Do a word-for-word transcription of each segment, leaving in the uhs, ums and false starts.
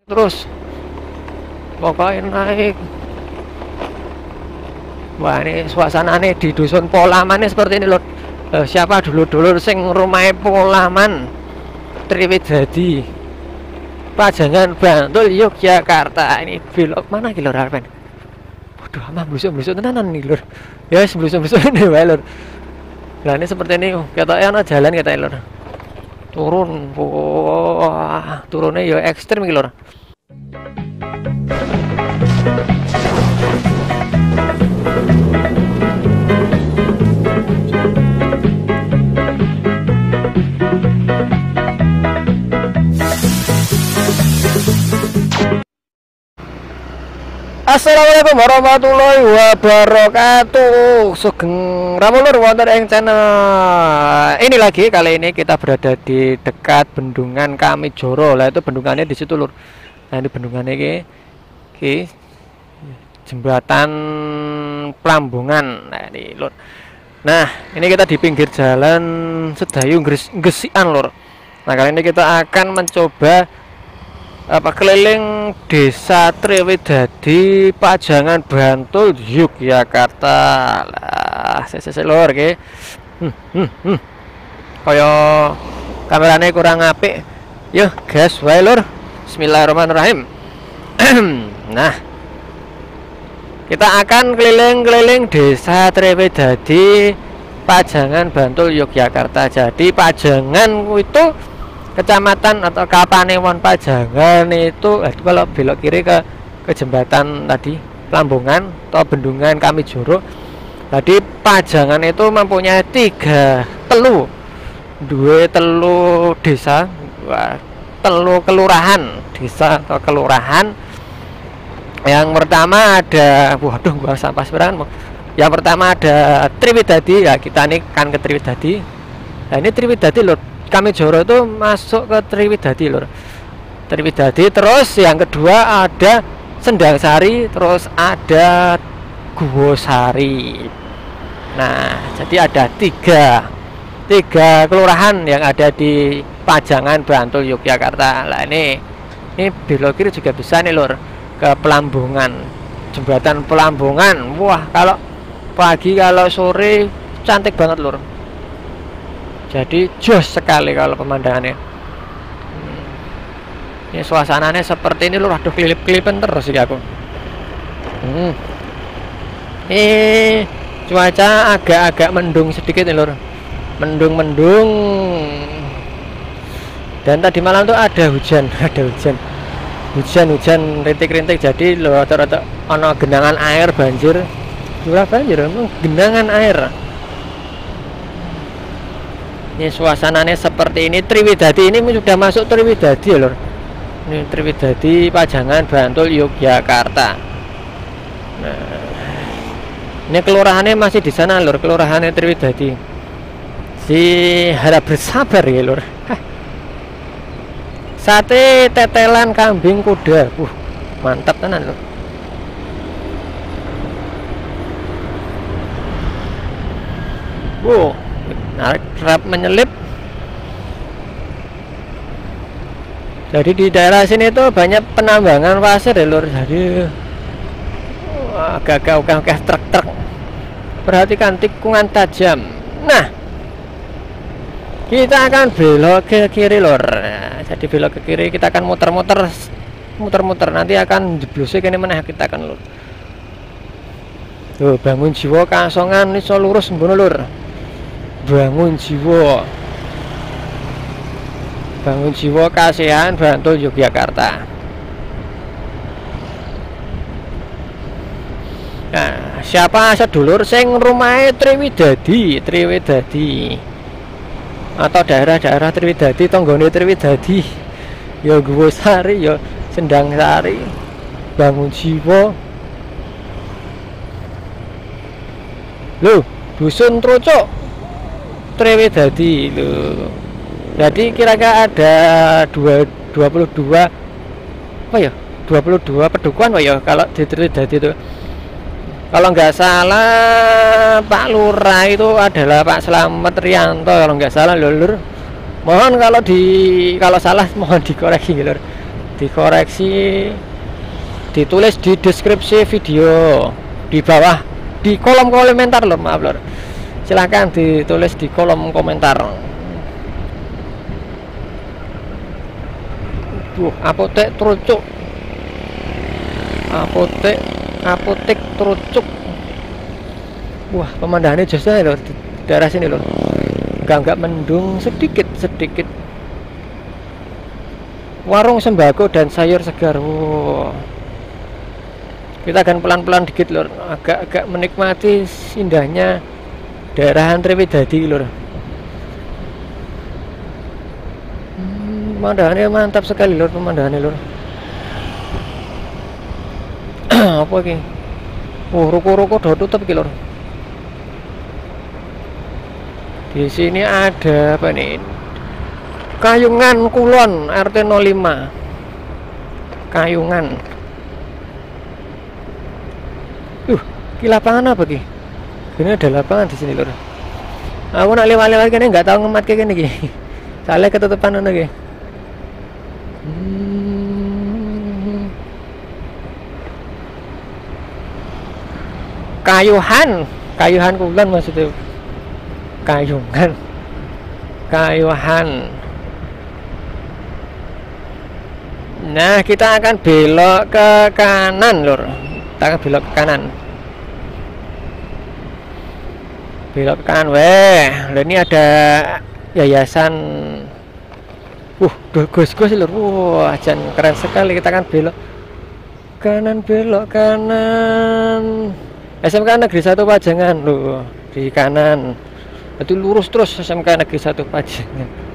terus pokoknya naik. Wah, ini suasananya di dusun Polaman seperti ini lho. Eh, siapa dulu-dulu sing rumahnya Polaman Triwidadi Pajangan Bantul Yogyakarta. Ini belok mana ki lho Arpen? Waduh, amah blusuk-blusuk tenanan nih lur. Ya wis blusuk-blusuk ini wae lur. Lah ini seperti ini ketoke ana jalan ketoke lur. Turun. Wah, turunnya ya ekstrim iki lur. Assalamualaikum warahmatullahi wabarakatuh. Sugeng ramulur wonten ing channel ini lagi. Kali ini kita berada di dekat bendungan Kamijoro. Lah itu bendungannya di situ lur. Nah ini bendungannya ini, ini jembatan Plambungan. Nah ini lur. Nah ini kita di pinggir jalan Sedayu Gesian lur. Nah kali ini kita akan mencoba apa keliling desa Triwidadi Pajangan Bantul Yogyakarta. Lah sese lur iki. Hmm, hmm, hmm. Kaya kamerane kurang apik. Yo gas wae lur. Bismillahirrahmanirrahim. Nah, kita akan keliling-keliling desa Triwidadi Pajangan Bantul Yogyakarta. Jadi Pajangan itu kecamatan atau Kapanewon Pajangan itu eh, kalau belok kiri ke ke jembatan tadi Plambungan atau bendungan Kamijoro. Tadi Pajangan itu mempunyai tiga telu, dua telu desa, dua telu kelurahan desa atau kelurahan. Yang pertama ada, waduh gua sampah sebenarnya. Yang pertama ada Triwidadi, ya kita nih kan ke Triwidadi. Nah ini Triwidadi loh. Kamijoro itu masuk ke Triwidadi lur. Triwidadi, terus yang kedua ada Sendangsari, terus ada Guwosari. Nah, jadi ada tiga tiga kelurahan yang ada di Pajangan Bantul Yogyakarta. Lah ini ini belok kiri juga bisa nih lur ke Plambungan, jembatan Plambungan. Wah, kalau pagi kalau sore cantik banget lur. Jadi jos sekali kalau pemandangannya. Hmm. Ini suasananya seperti ini lur. Aduh kelilip-kelipan terus sih aku. Hmm. Ini cuaca agak-agak mendung sedikit nih lur. Mendung-mendung. Dan tadi malam tuh ada hujan, ada hujan. Hujan-hujan rintik-rintik, jadi lho rata-rata ana genangan air banjir. Ora banjir, genangan air. Ini suasananya seperti ini. Triwidadi ini sudah masuk Triwidadi lur. Ini Triwidadi Pajangan Bantul Yogyakarta. Nah, ini kelurahannya masih di sana lur, kelurahannya Triwidadi. Si harap bersabar ya lur. Hah. Sate tetelan kambing kuda. Uh, mantap tenan lur. Wow. Narik kerap menyelip. Jadi di daerah sini tuh banyak penambangan pasir ya lur. Jadi agak-agak oke-oke truk-truk. Perhatikan tikungan tajam. Nah, kita akan belok ke kiri lur. Nah, jadi belok ke kiri kita akan muter-muter, muter-muter. Nanti akan jeblusik ini mana kita akan lur. Tuh bangun jiwa kasongan ini so lurus mbono lur. Bangun jiwa Bangun jiwa Kasihan Bantul Yogyakarta. Nah, siapa sedulur sing rumahnya Triwidadi Triwidadi atau daerah-daerah Triwidadi, tonggone Triwidadi ya Guwosari, ya Sendangsari, Bangun jiwa. Loh, dusun Trocok Triwidadi loh. Jadi kira-kira ada dua, dua puluh dua apa ya? dua puluh dua pedukuhan Pak ya kalau di Triwidadi itu. Kalau nggak salah Pak Lurah itu adalah Pak Slamet Rianto kalau nggak salah lur. Mohon kalau di kalau salah mohon dikoreksi lur. dikoreksi, ditulis di deskripsi video di bawah, di kolom komentar lor, maaf lor, silahkan ditulis di kolom komentar. Duh, apotek trucuk, apotek apotek trucuk. Wah, pemandangannya jasa lor di daerah sini lor, enggak enggak mendung sedikit sedikit. Warung sembako dan sayur segar. Wow. Kita akan pelan-pelan dikit lor, agak-agak menikmati indahnya daerah Trewidadi lor. Hmm, pemandangannya mantap sekali lor, pemandangannya lor. Apa ini? Oh, ruko-ruko udah tutup lor. Di sini ada apa nih? Kayungan Kulon R T nol lima. Kayungan. Uh, ki lapangan apa ki? Ini ada lapangan di sini lor. Aku nak lewat-lewat kene nggak tahu ngemat kayak gini ki. Soalnya ketutupan ngono ki. Hmm. Kayuhan, Kayuhan Kulon maksudnya. Kayungan. Kayuhan. Nah, kita akan belok ke kanan lur. Kita akan belok ke kanan. Belok ke kanan weh. Nah, ini ada yayasan. Uh, gus-gus lur. Wah, jan keren sekali. Kita akan belok kanan, belok kanan. S M K Negeri satu Pajangan loh, di kanan. Itu lurus terus S M K Negeri satu Pajangan.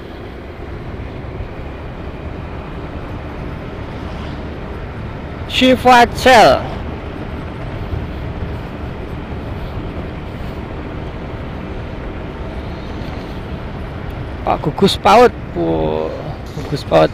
Shivacel. Pak Gugus Paut. Wow, Gugus Paut.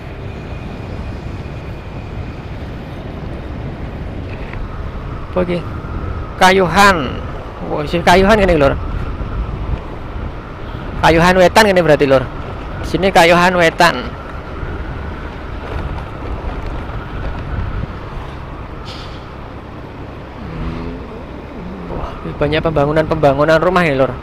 Oke. Kayuhan. Wow, si Kayuhan ini lor. Kayuhan Wetan ini berarti lor. Sini Kayuhan Wetan. Banyak pembangunan-pembangunan rumah ya lor.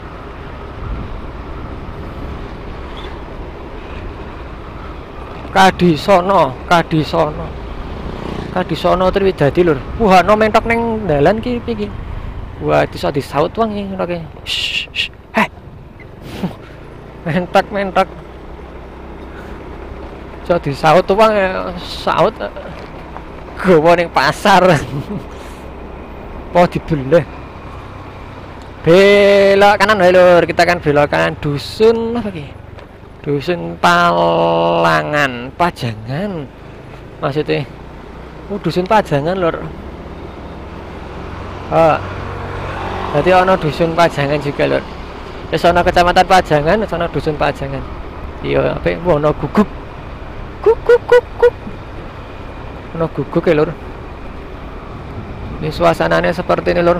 Kadisono, Kadisono, Kadisono Trewidadi lor. Wah, no mentok neng dalan ki iki. Wah, iso disaut wong iki ngono ki. Heh. Mentok mentok. Iso disaut wong saut. Gowo ning pasar. Po dibelah. Belok kanan lur, kita akan belok kanan. Dusun apa ki? Dusun Palangan Pajangan maksudnya. Oh, dusun Pajangan lur. Oh, berarti ono dusun Pajangan juga lur. Wis ono kecamatan Pajangan, wis ono dusun Pajangan. Iya, apa ono guguk. Guguk guguk. Ono guguk ya lur. Ini suasananya seperti ini lur.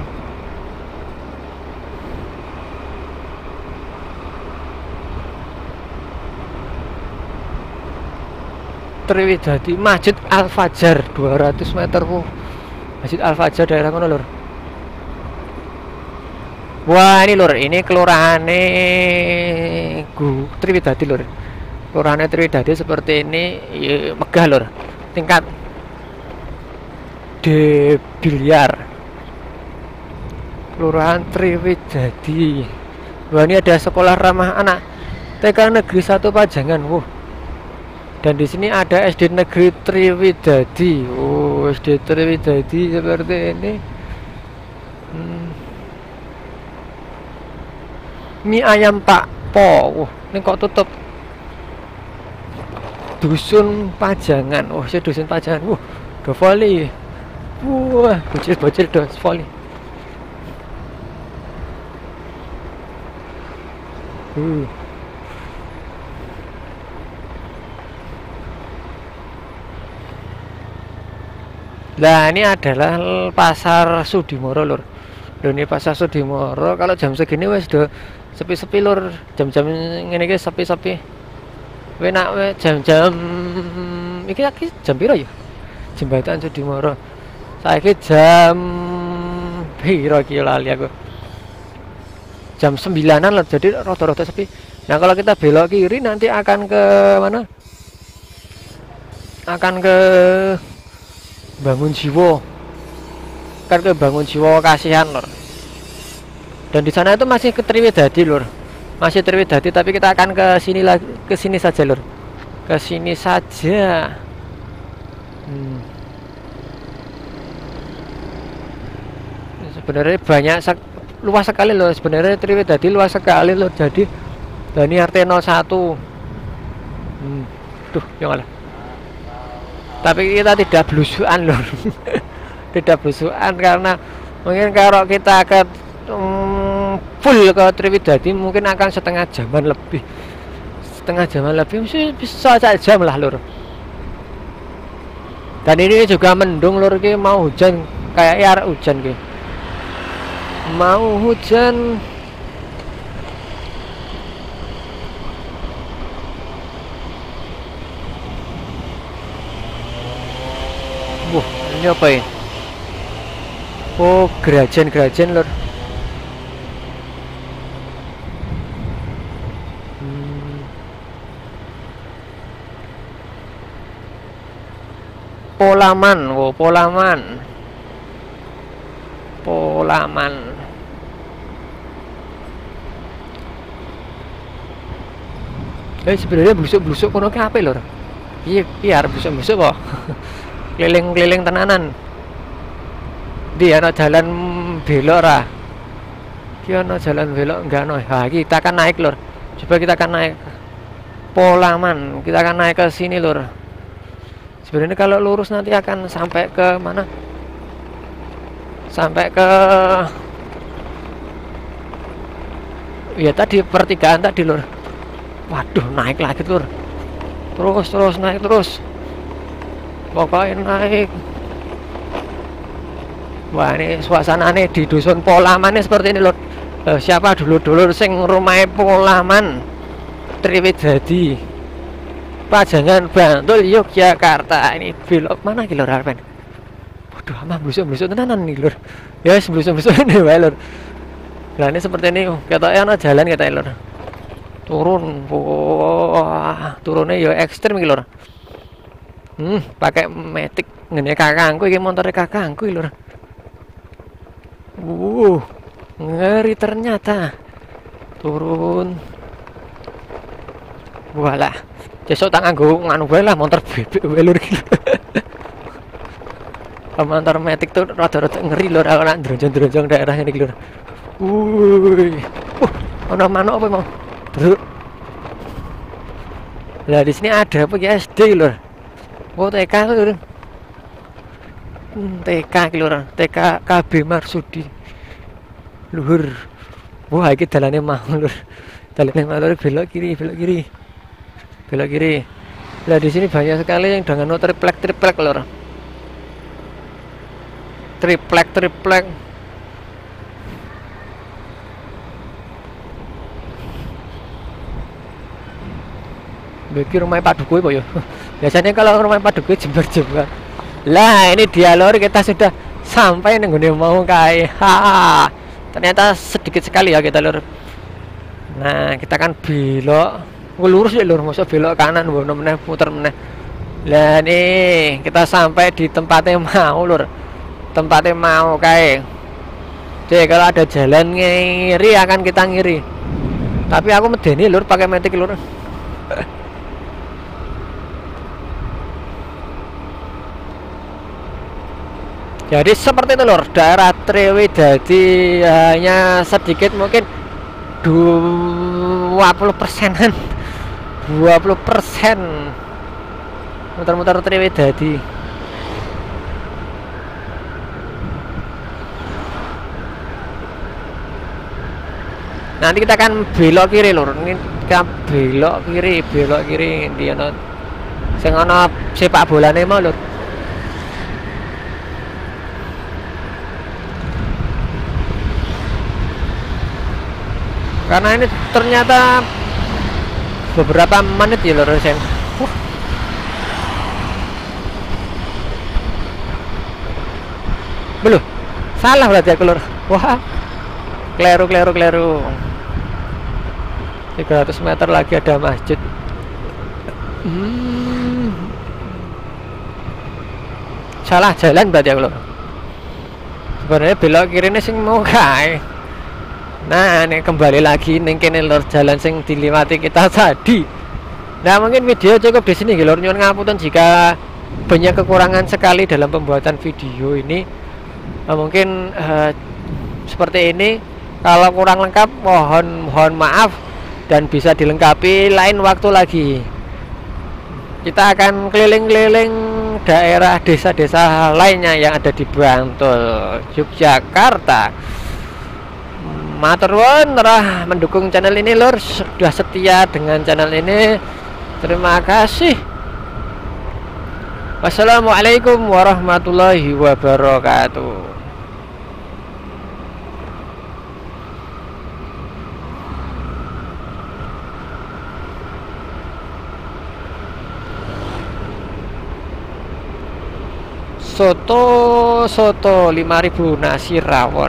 Trewidadi Masjid Al Fajar dua ratus meter. Wow. Masjid Al Fajar daerah mana lur? Wah, ini lur, ini kelurahannya Gu Trewidadi lur. Kelurahannya Trewidadi seperti ini, ya, megah lur. Tingkat de biliar. Kelurahan Trewidadi. Wah, ini ada sekolah ramah anak T K Negeri satu Pajangan. Wow. Dan di sini ada S D Negeri Trewidadi. Oh, S D Trewidadi seperti ini. Hmm. Mie ayam Pak Po. Wah, ini kok tutup. Dusun Pajangan. Oh, saya dusun Pajangan. Wah, do volley. Wah, bocil-bocil do volley. Uh. Nah, ini adalah pasar Sudimoro lur. Loh, ini pasar Sudimoro kalau jam segini wes do sepi-sepi lur. Jam-jam ngene iki sepi-sepi. Enak we jam-jam iki iki jam piro ya? Jembatan Sudimoro. Saiki jam piro iki lali aku. Jam sembilanan lah, jadi rada-rada sepi. Nah, kalau kita belok kiri nanti akan ke mana? Akan ke Bangun Jiwo. Kan ke Bangun Jiwo Kasihan, Lur. Dan di sana itu masih ke Triwidadi, Lur. Masih Triwidadi, tapi kita akan ke sini lagi, ke sini saja, Lur. Ke sini saja. Hmm. Sebenarnya banyak sek luas sekali loh, sebenarnya Triwidadi luas sekali loh. Jadi Dani R T nol satu. Hmm. Duh, yang lah. Tapi kita tidak belusuan loh. Tidak belusuan karena mungkin kalau kita ke um, full ke Triwidadi mungkin akan setengah jaman lebih. Setengah jaman lebih mesti bisa satu jam lah, Lur. Dan ini juga mendung, Lur, ki mau hujan kayak air hujan ki. Mau hujan. Wah, ini apa ya? Oh, gerajen-gerajen, Lur. Hmm. Polaman, oh Polaman. Polaman. Eh sebenarnya blusuk-blusuk kono ki ape, Lur? Iya, biar blusuk-blusuk kok. Keliling-keliling tenanan. Di ana jalan belok ra. Ki ana jalan belok enggak ono. Ha, kita akan naik, Lur. Coba kita akan naik. Polaman, kita akan naik ke sini, Lur. Sebenarnya kalau lurus nanti akan sampai ke mana? Sampai ke ya tadi pertigaan tadi, Lur. Waduh, naik lagi, Lur. Terus terus naik terus. Pokoknya naik. Wah, ini suasananya di dusun Polaman seperti ini, Lur. Eh, siapa dulu-dulu sing rumahnya Polaman Triwidadi Pajangan Bantul Yogyakarta. Ini belok mana ki, Lur, Arpen? Waduh, amah blusuk-blusuk tenanan nih, Lur. Ya wis blusuk-blusuk ini wae, Lur. Nah, ini seperti ini ketoknya ana jalan kita, Lur. Turun. Wah, turunnya ya ekstrem iki, Lur. Hmm, pakai metik ngene kakangku iki, montore kakangku iki, Lur. Uh, ngeri ternyata. Turun. Walah, besok tak nganggo nganu wae lah, motor bebek wae, Lur. Motor metik tuh rada-rada ngeri, Lur, aku nak dronjong-dronjong daerah ini, Lur. Wuih. Uh, ana manuk apa mau? Bro. Lah di sini ada apa ya, S D, Lur. Oh, T K, Lur. Hmm, T K ki, Lur. T K K B Marsudi. Luhur. Wah, iki dalane mau, Lur. Dalane mau, Lur, belok kiri, belok kiri. Belok kiri. Lah di sini banyak sekali yang dengan triplek-triplek, Lur. Triplek-triplek. Bagi rumah Pak Dukuh apa ya? Biasanya kalau rumah Pak Dukuh jember-jember. Lah ini dia, Lur, kita sudah sampai nih gue mau kayak. Ha, ternyata sedikit sekali ya kita, Lur. Nah, kita kan belok. Gue lurus ya, Lur, masa belok kanan, gue meneh puter meneh. Lah nih kita sampai di tempatnya mau, Lur. Tempatnya mau kayak. Jadi kalau ada jalan ngiri akan kita ngiri. Tapi aku medeni, Lur, pakai metik, Lur. Jadi seperti itu, Lur, daerah Triwidadi hanya sedikit mungkin dua puluh persenan, dua puluh persen muter-muter Triwidadi. Nanti kita akan belok kiri, Lur. Ini kita belok kiri, belok kiri di ana sing ana sepak bolane mau, Lur. Karena ini ternyata beberapa menit ya, Lur, sayang. Uh. Belum. Salah berarti aku lur. Wah. Kleru kleru kleru. tiga ratus meter lagi ada masjid. Hmm. Salah jalan berarti aku lur. Sebenarnya belok kiri ini sing mau kae. Nah, ini kembali lagi ning kene lur, jalan sing dilewati kita tadi. Nah, mungkin video cukup di sini lur. Nyuwun ngapunten jika banyak kekurangan sekali dalam pembuatan video ini. Nah, mungkin uh, seperti ini. Kalau kurang lengkap mohon mohon maaf dan bisa dilengkapi lain waktu lagi. Kita akan keliling-keliling daerah desa-desa lainnya yang ada di Bantul, Yogyakarta. Matur nuwun telah mendukung channel ini lur, sudah setia dengan channel ini. Terima kasih. Wassalamualaikum warahmatullahi wabarakatuh. Soto soto lima ribu nasi rawon.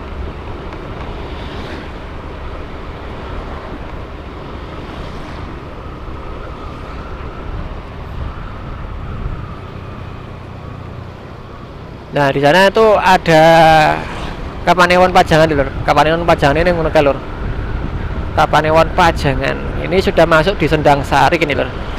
Nah, di sana itu ada Kapanewon Pajangan lur. Kapanewon Pajangan ini ngono lur. Kapanewon Pajangan. Ini sudah masuk di Sendang Sari ini lur.